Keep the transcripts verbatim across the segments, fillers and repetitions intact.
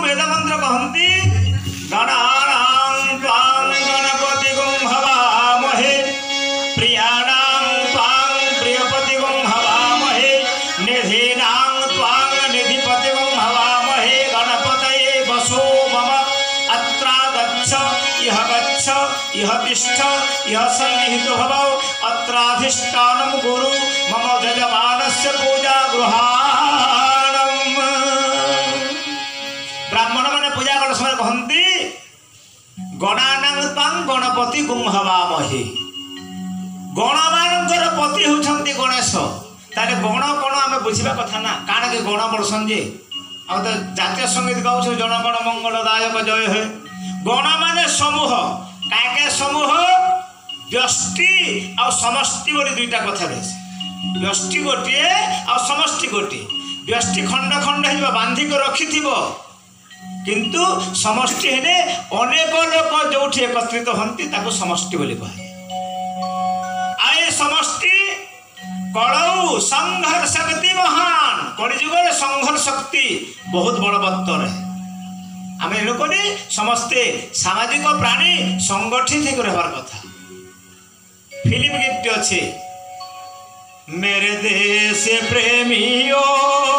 वेद मंत्र कहती गणानां त्वां गणपतिगुं हवामहे प्रियाणां त्वां प्रियपतिगुं हवामहे निधीनां त्वां निधिपतिगुं हवामहे गणपतये वसो मम अत्रा गच्छ इह गच्छ इह तिष्ठ इह सन्निहितो भव अत्राधिष्ठानं गुरु मम यजमानस्य पूजा गृहाणम्। ब्राह्मण माने पूजा कर समय कहती गणानां त्वां गणपति गुं हवामहे गण मानकर पति होउछंती गणेश तारे गण कोन आमे बुझिबा कथा ना काण के गण बोलसन जे अब तो जातीय संगीत गाउछ जन गण मंगलदायक जय हे गण माने समूह काके समूह व्यष्टि और समष्टि बोली दुईटा कथा बेस व्यष्टि गोटे और समष्टि गोटे व्यष्टि खंड खंड हो बांधिक रखि किंतु समष्टि हेले अनेक लोक जो एकत्रित हंती ताको समष्टि बोली कहे आए समष्टि कलौ संघर्ष शक्ति महान कलिजुग संघर्ष शक्ति बहुत बलवत्तर है आम लोक समस्ते सामाजिक प्राणी संगठित होकर रहबार कथा फिल्म गीत अच्छे मेरे देश प्रेमियों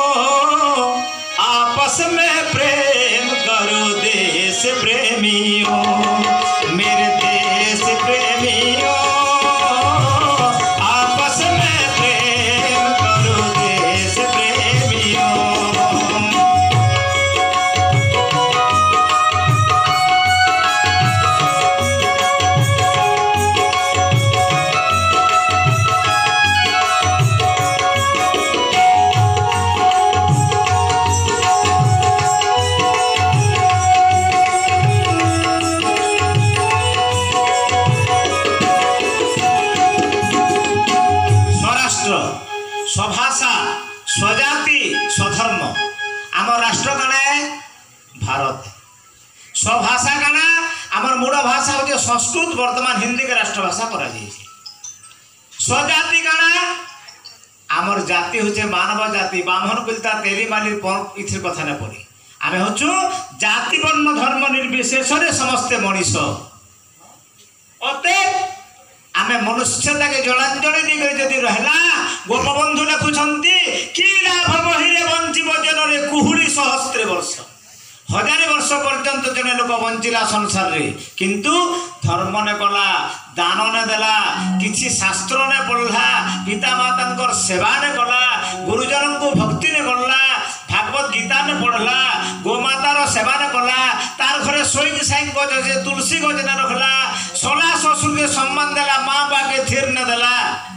आपस में प्रेम करो देश प्रेमियों मेरे देश प्रेमियों आपस में प्रेम करो देश प्रेमियों। स्वभाषा स्वजाति स्वधर्म आम राष्ट्र काना है भारत स्वभाषा काना आमर मूल भाषा हो संस्कृत वर्तमान हिंदी के राष्ट्रभाषा करा स्वजाति काना आमर जाति हूँ मानव जाति बामन कुलता तेली माली इथिर कथा न पड़ी आम हूँ जाति वर्ण धर्म निर्विशेष समस्ते मनीष अतएव आमे मनुष्यता के जलांजलि देकर जदि रहला गोपबंधु लिखुंती कि लाभ बहिरे बंचिब जनरे कुहुड़ी सहस्रे वर्ष हजार वर्ष पर्यंत जने लोक बंचिला संसार रे किंतु धर्म ने कला दान ने देला किछि शास्त्र ने पढ़ला पिता माता सेवा ने कला गुरुजन को भक्ति ने करला भागवत गीता ने पढ़ला गोमातार सेवा ने कला तार घरे सोई साई गज जे तुलसी गज ने रखला सोला ससुर के सम्मान देला माँ बा के थीर ने देला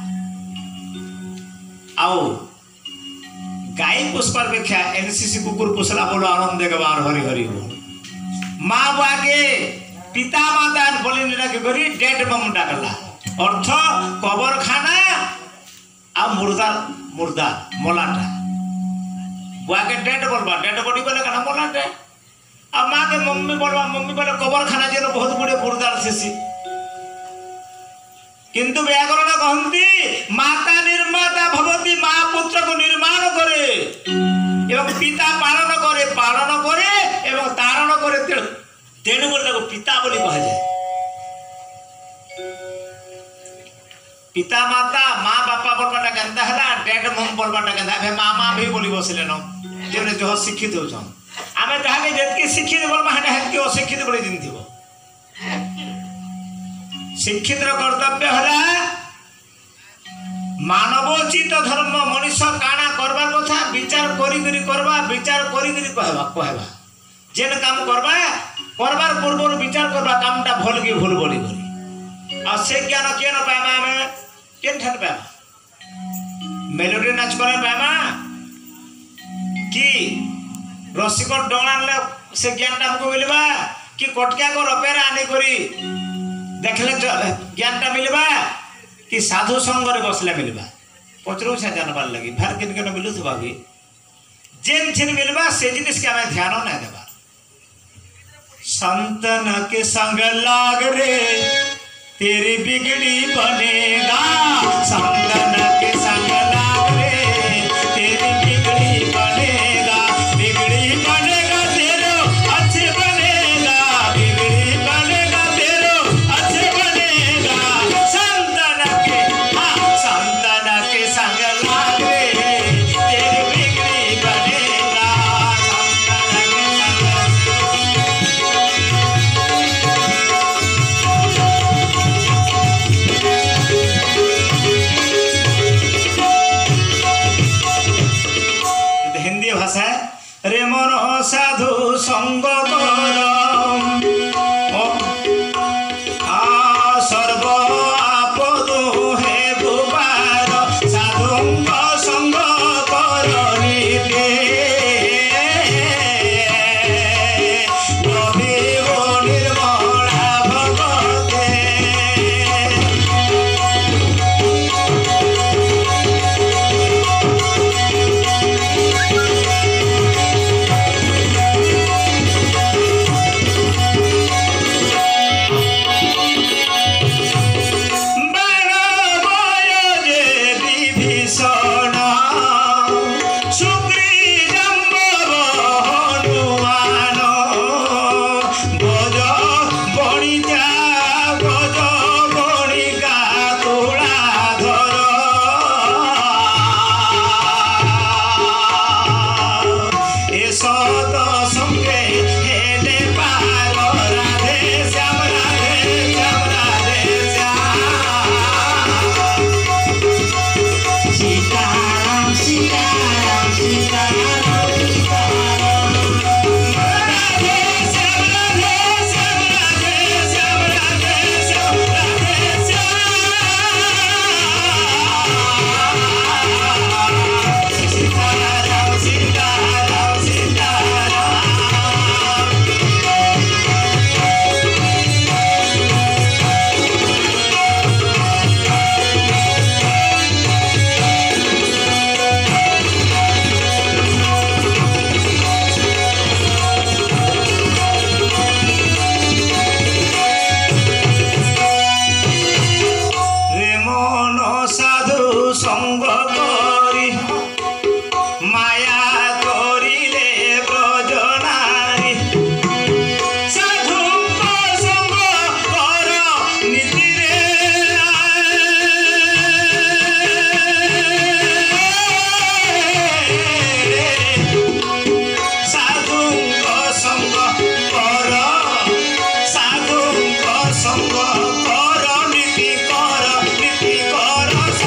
आओ गाय पुष्पापेक्षा एनसीसी कुकुर पुसला बोलो आनंद गवार हरि हरि हो माँ बा के पिता माता बोली करी डेड बम डाकला अर्थ कबर खाना आ मुर्दा मुर्दा मोलाटा बुआ के डेड बोलबा डेड बॉडी बोले कना मोलाटे आ माँ के मम्मी बोलबा मम्मी बोले कबर खाना जे बहुत बड़े मुर्दार थेसी किंतु व्याकरण कहती माता निर्माता भवती माँ पुत्र को निर्माण करे एवं पिता पालन करे पालन करे एवं तारण करे तेणु बोले पिता बोली कहा जाए पिता माता माँ बापा बोलबाटा केंता है डेड मम बोलबाटा केंता है मामा भी बोली बसले न जेने जो शिक्षित होछन आमे जहाके जेतकी शिक्षित बोलबा हने हेतकी अशिक्षित बोली जिनथिबो शिक्षित कर्तव्य है मानवोचित धर्म मनीष काना करबार कथा विचार करी करी करबा विचार करी करी कहबा कहबा जेन काम करबा करबार पूर्व विचार करबा कामटा भल की भूल बोली करी आ से ज्ञान केन पाएमा आमे केन ठन पाएमा मेलोडी नाच करे पाएमा कि रसिक डोणाले से ज्ञानटा हमको मिलबा कि कटका को रपेरा आनी करी देखले ज्ञानटा मिलबा कि साधु संग रे बसले मिलबा पचरू से जानबार लगी भार किन किन मिलुथबा कि जेन जेन मिलबा से जिनिस के हमें ध्यान ना देबा संतन के संग लाग रे तेरी बिगड़ी बनेगा संतन के संग लाग रे तेरी बिगड़ी बनेगा बिगड़ी बनेगा तेरे संग कर सर्व आपद हे बुबार साधुंग संग कर निते रविव निर्मला भगते संग करी माया करिले ब्रजनारी साधु संग कर नीति रे साधु संग कर साधु संग कर नीति कर नीति कर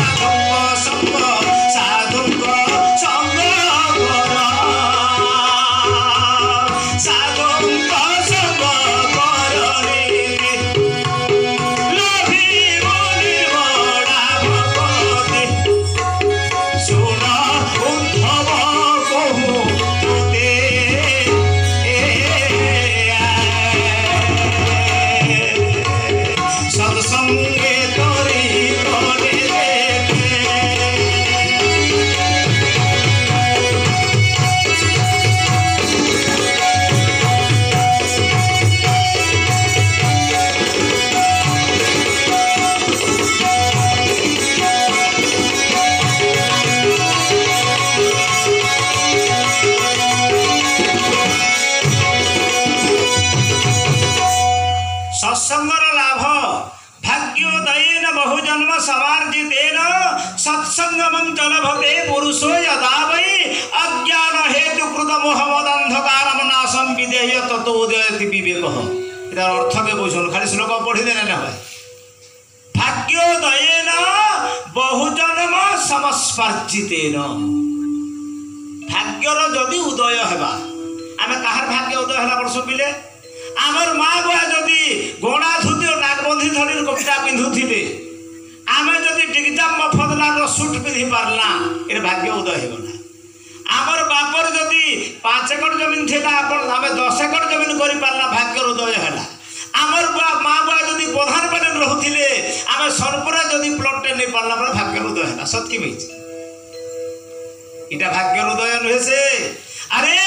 सत्संगर लाभ भाग्योदयेन बहुजन्म समार्जितेन सत्संगमं च लभते पुरुषो यदा वै अज्ञान हेतु कृत मोहमदंधकारम नाशम विदेय ततो उदयति विवेकः। इधर अर्थ के बुझुन खाली श्लोक पढ़ी देने ना भाई। भाग्योदयेन बहुजन्म समस्पर्जितेन भाग्यर जदि उदय हेबा आमे काहर भाग्य उदय होला वर्ष पिले आमर माँ बुआ जदि गोड़ा धुति और नागबंधी धरी कपड़ा पिंधुथिले आमे जदि टिकटा मफदलार सुट पिंधि पारला ए भाग्य उदय हेगला। आमर बापर जदि पाँच एकड़ जमीन थिला आपण आमे दस एकड़ जमीन करि पारला भाग्य उदय होला। आमर माँ बुआ जदि प्रधान पानी रहुथिले आमे सरपुरा जदि प्लॉट नै पारला पर भाग्य उदय होला। सत्य बेच इटा भाग्य उदय नहे से। अरे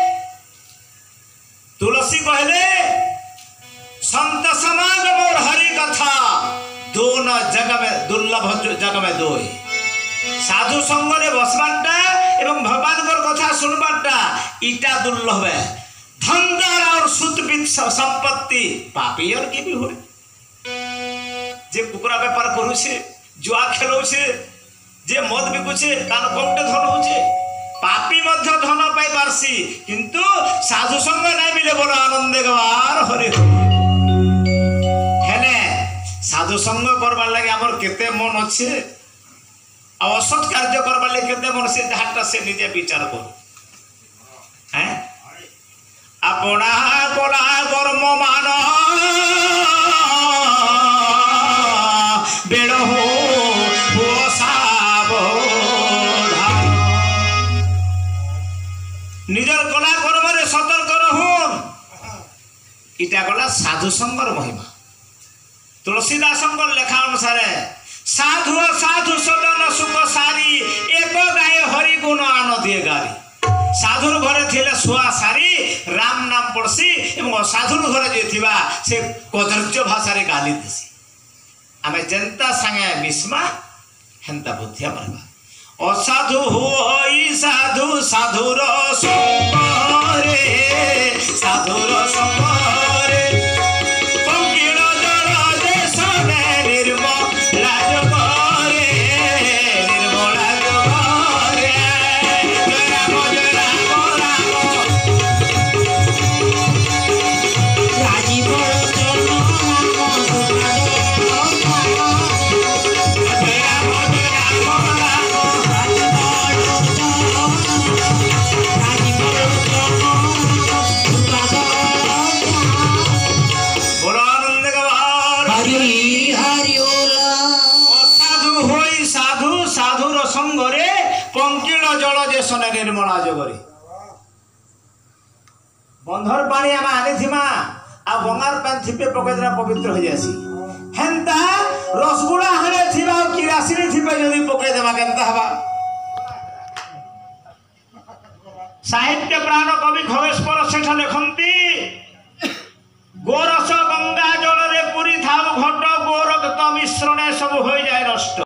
तुलसी कहले संत समागम और हरि कथा दोनों जग में दुर्लभ जग में दो साधु संग रे बसबाटा एवं भगवान को कथा सुनबाटा इटा दुर्लभ है। धनदार और सुतपित संपत्ति पापी और की भी हुए जे कुकुरा व्यापार करू छे जुआ खेलौ छे जे मद बिकुछे तार कोटे धन होछे पापी मध्य धन पाई पारसी किंतु साधु संग नहीं मिले बोलो आनंद गवार हरि हेले साधु संग करबार लगे हमर केते मन अछि आ असत कार्य करबार लगे केते मन से जहाटा से निजे विचार कर हैं आप ଆପଣା କଲା କର୍ମ ମାନ ବେଳ ହୁଅ ସାବଧାନ। ନିଜର କଲା କର୍ମରେ ସତର୍କ ରହୁন। ইটা গলা সাধু সঙ্গর মহিমা। তুলসীদাসঙ্কর লেখা অনুসারে সাধু সাধু সদন সুখ সারি এক গায়ে হরি গুণ আনদিয়ে গারি। সাধুর ঘরে থিলে শুয়া সারি রাম নাম পড়সি এবং অসাধুর ঘরে যে থিবা সে কদর্য ভাষারে গালি দিছি। আমি যেন্তা সাঙ্গে মিশমা হেন্তা বুদ্ধি আমার অসাধু হই সাধু সাধুর সঙ্গরে সাধুর সঙ্গরে পঙ্কিল জল দেশনে নির্মলা জগরে নির্মলা জগরে জয় রাম জয় রাম রাম রাজীব চরণ রাম জয় রাম জয় রাম রাম বলো আনন্দ গবার হরি হরি অসাধু হই সাধু সাধুর সঙ্গরে পঙ্কিল জল দেশনে নির্মলা জগরে। বন্ধর পানি আমি আনিথিমা আর গঙ্গার পানি থিপে পকেইদেলে পবিত্র হয়ে যাসি। হেন্তা রসগুলা হাড়ে থিবা আর কিরাসিনি থিপে যদি পকেই দেবা কেনতা হবা। সাহিত্য প্রাণ কবি খগেশ্বর সেঠ লেখন্তি গোরস গঙ্গা জলরে পুরি থাও ঘট গোরক্ত মিশ্রণে সব হয়ে যায় নষ্ট।